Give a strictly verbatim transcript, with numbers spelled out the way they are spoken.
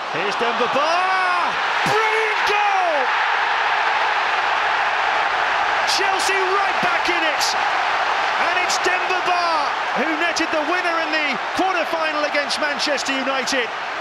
Here's Demba Ba! Brilliant goal! Chelsea right back in it! And it's Demba Ba who netted the winner in the quarter-final against Manchester United.